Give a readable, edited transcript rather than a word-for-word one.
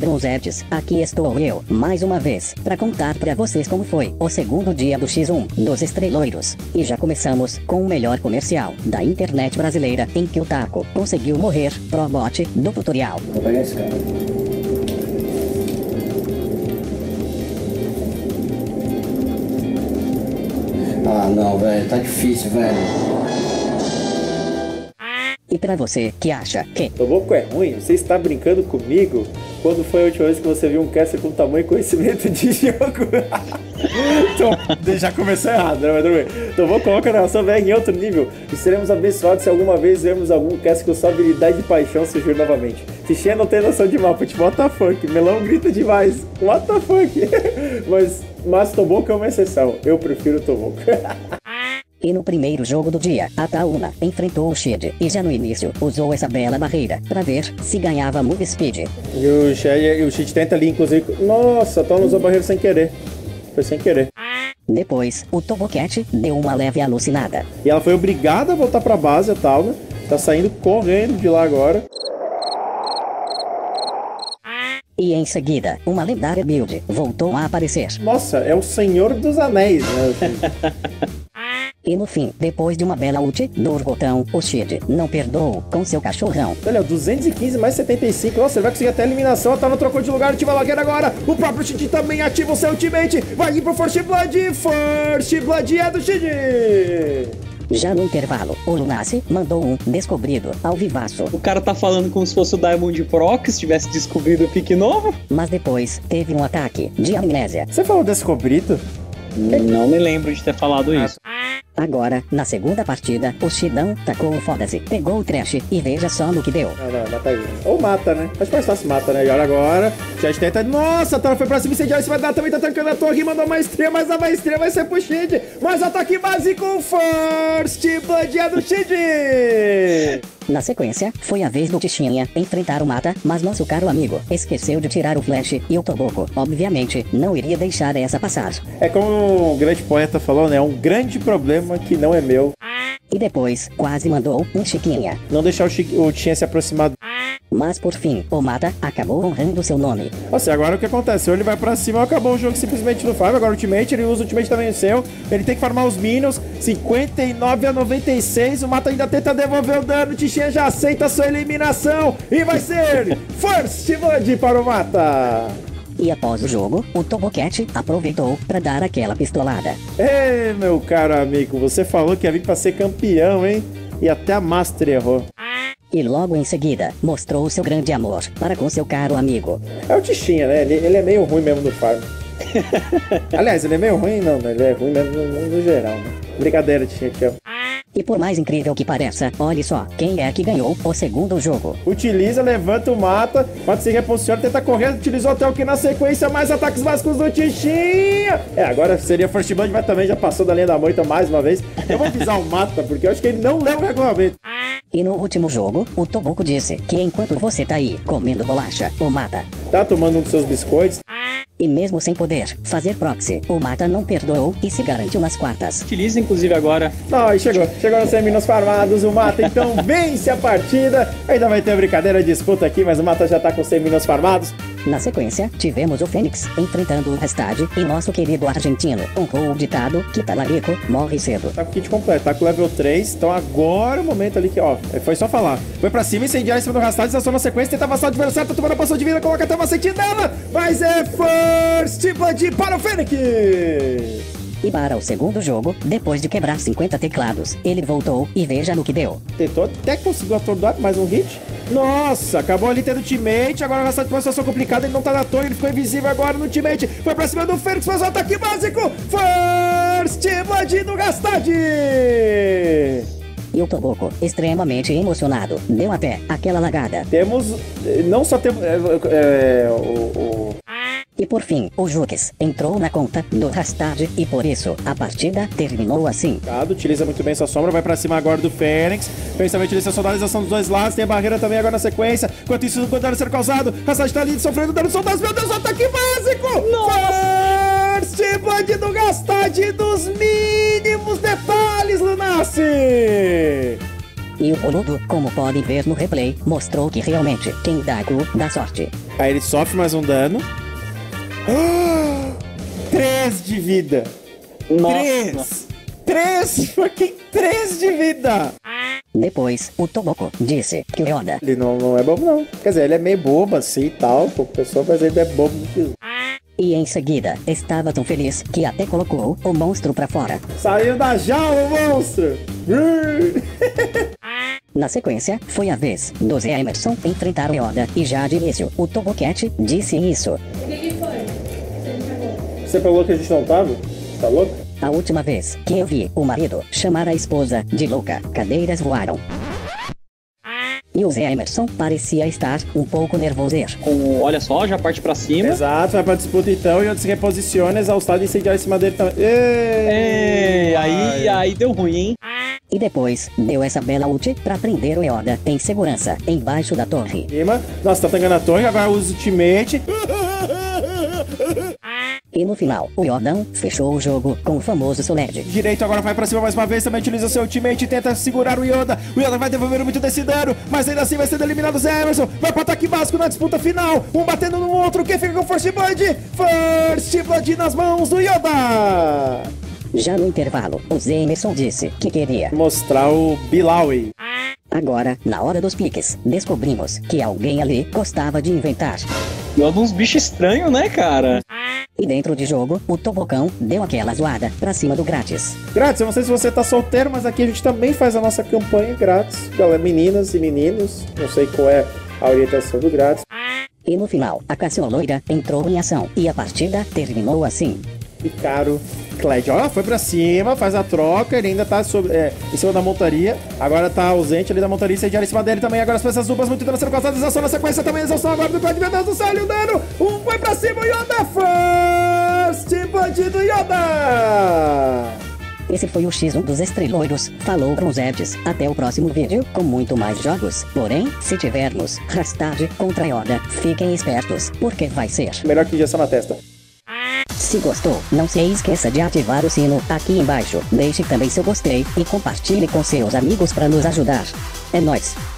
Ladronzetes, aqui estou eu, mais uma vez, para contar pra vocês como foi o segundo dia do X1 dos Estreloiros. E já começamos com o melhor comercial da internet brasileira, em que o Taco conseguiu morrer pro bot do tutorial. Vou pegar esse cara. Ah não, velho, tá difícil, velho. E pra você que acha que Toboco é ruim? Você está brincando comigo? Quando foi a última vez que você viu um caster com tamanho conhecimento de jogo? Então, já começou errado, né? Mas tudo bem. Toboco coloca a narração velha em outro nível. E seremos abençoados se alguma vez vermos algum caster com sua habilidade de paixão surgir novamente. Tichinha não tem noção de mapa, tipo, what the fuck? Melão grita demais, what the fuck? mas Toboco é uma exceção. Eu prefiro Toboco. E no primeiro jogo do dia, a Tauna enfrentou o Shed e já no início usou essa bela barreira pra ver se ganhava Move Speed. E o Shed tenta ali, inclusive. Nossa, a Tauna usou a barreira sem querer. Foi sem querer. Depois, o Tobocat deu uma leve alucinada. E ela foi obrigada a voltar pra base, a Tauna. Tá saindo correndo de lá agora. E em seguida, uma lendária build voltou a aparecer. Nossa, é o Senhor dos Anéis, né? E no fim, depois de uma bela ult do Urgotão, o Shed não perdoou com seu cachorrão. Olha, 215 mais 75. Nossa, ele vai conseguir até a eliminação. A Tauna trocou de lugar, ativa a lagueira agora. O próprio Shed também ativa o seu ultimate. Vai ir pro First Blood. First Blood é do Shed. Já no intervalo, o Lunacy mandou um descobrido ao vivaço. O cara tá falando como se fosse o Diamond Pro, que se tivesse descobrido o pique novo. Mas depois, teve um ataque de amnésia. Você falou descobrido? Não me lembro de ter falado isso. Agora, na segunda partida, o Shidão tacou o foda-se, pegou o trash e veja só no que deu. Não, mata aí. Ou mata, né? Acho mais fácil mata, né? E olha agora. Já tenta. Nossa, a Tauna foi pra cima, incendiar. Você vai dar também, tá tancando a torre. Mandou maestria, mas a maestria vai ser pro Shed. Mais ataque básico. First Blood é do Shed. Na sequência, foi a vez do Tichinha enfrentar o Mata, mas nosso caro amigo esqueceu de tirar o flash e o Toboco, obviamente, não iria deixar essa passar. É como o grande poeta falou, né? É um grande problema que não é meu. E depois, quase mandou um Chiquinha. Não deixar o Tichinha se aproximar. Mas por fim, o Mata acabou honrando seu nome. Nossa, e agora o que acontece? Ou ele vai pra cima, acabou o jogo simplesmente no farm. Agora o ultimate, ele usa o ultimate também o seu. Ele tem que farmar os minions. 59 a 96. O Mata ainda tenta devolver o dano. O Tichinha já aceita a sua eliminação. E vai ser First Blood para o Mata. E após o jogo, o Tobocat aproveitou para dar aquela pistolada. Ei, meu caro amigo, você falou que ia vir pra ser campeão, hein? E até a Master errou. E logo em seguida, mostrou seu grande amor para com seu caro amigo. É o Tichinha, né? Ele é meio ruim mesmo no farm. Aliás, ele é meio ruim, não, né? Ele é ruim mesmo no geral, né? Brincadeira, Tichinha, te amo. E por mais incrível que pareça, olhe só, quem é que ganhou o segundo jogo? Utiliza, levanta o Mata, se reposiciona, tenta correr, utilizou até o que na sequência, mais ataques básicos do Tichinha. Agora seria First Blood, mas também já passou da linha da moita mais uma vez. Eu vou avisar o Mata, porque eu acho que ele não leva o regulamento. E no último jogo, o Toboco disse que enquanto você tá aí comendo bolacha, o Mata tá tomando um dos seus biscoitos. E mesmo sem poder fazer proxy, o Mata não perdoou e se garantiu nas quartas. Utiliza inclusive agora. Não, aí chegou nos 100 minutos farmados, o Mata então vence a partida. Ainda vai ter a brincadeira, disputa aqui, mas o Mata já tá com 100 minutos farmados. Na sequência, tivemos o Fênix enfrentando o Restad e nosso querido argentino honrou o ditado que talarico morre cedo. Tá com o kit completo, tá com level 3, então agora é o momento ali que, ó, foi só falar. Foi pra cima, incendiar em cima do Restad, estaciona na sequência, tenta avançar o adversário, tá tomando a poção de vida, coloca até uma sentinela, mas é First Blood para o Fênix! E para o segundo jogo, depois de quebrar 50 teclados, ele voltou e veja no que deu. Tentou até que conseguiu atordoar mais um hit. Nossa, acabou ali tendo teammate, agora nessa situação complicada, ele não tá na torre, ele ficou invisível agora no teammate. Foi pra cima do Fênix, faz o ataque básico. First Blood do Gastad! E o Toboco, extremamente emocionado, deu até aquela lagada. Temos, não só temos, E por fim, o Jukes entrou na conta do Rastad e por isso a partida terminou assim. Utiliza muito bem sua sombra, vai pra cima agora do Fênix. Fênix também utiliza a soldadização dos dois lados, tem a barreira também agora na sequência. Enquanto isso, o dano ser causado, Rastad tá ali sofrendo dano de soldados. Meu Deus, ataque básico! Nossa! First Blood do Gastad dos mínimos detalhes, Lunacy! E E o boludo, como podem ver no replay, mostrou que realmente quem dá cu dá sorte. Aí ele sofre mais um dano. 3 de vida. Nossa. 3 fucking 3 de vida. Depois, o Toboko disse que o Yoda Ele não é bobo, não. Quer dizer, ele é meio bobo assim e tal, pô, pessoa, mas ele é bobo no que e em seguida estava tão feliz que até colocou o monstro pra fora. saiu da jaula, o monstro! Na sequência, foi a vez do Zé Emerson enfrentar o Yoda e já de início, o Tobocat disse isso. O que foi? Você me pegou. Você falou que a gente não tava? Tá louco? A última vez que eu vi o marido chamar a esposa de louca, cadeiras voaram. E o Zé Emerson parecia estar um pouco nervoso. Olha só, já parte pra cima. Exato, vai pra disputa então e onde se reposiciona, exaustado e incendiar em cima dele também. Aí deu ruim, hein? E depois, deu essa bela ult pra prender o Yoda em segurança, embaixo da torre. Nossa, tá tangando a torre, agora usa o ultimate. E no final, o Yodão fechou o jogo com o famoso Soled. Direito agora vai pra cima mais uma vez, também utiliza seu ultimate e tenta segurar o Yoda. O Yoda vai devolver muito desse dano, mas ainda assim vai sendo eliminado o Zé Emerson. Vai pro ataque básico na disputa final, um batendo no outro, quem fica com o First Blood? First Blood nas mãos do Yoda! Já no intervalo, o Zé Emerson disse que queria mostrar o Bilawi. Agora, na hora dos piques, descobrimos que alguém ali gostava de inventar. Yoda uns bichos estranhos, né, cara? E dentro de jogo, o Tobocão deu aquela zoada pra cima do grátis. Grátis, eu não sei se você tá solteiro, mas aqui a gente também faz a nossa campanha grátis. Galera, meninas e meninos, não sei qual é a orientação do grátis. E no final, a Cassioloida entrou em ação e a partida terminou assim. E caro Cled, ó, foi pra cima, faz a troca, ele ainda tá em cima da montaria, agora tá ausente ali da montaria, incendiário em cima dele também, agora as peças duplas, muito dano sendo causado, exaustão na sequência também, exaustão agora do Cled, meu Deus do céu, olha o dano, foi pra cima, o Yoda, First Bandido Yoda! Esse foi o X1 dos Estreloiros, falou com os Eds, até o próximo vídeo, com muito mais jogos, porém, se tivermos hashtag contra Yoda, fiquem espertos, porque vai ser melhor que injeção na testa. Se gostou, não se esqueça de ativar o sino aqui embaixo. Deixe também seu gostei e compartilhe com seus amigos para nos ajudar. É nóis!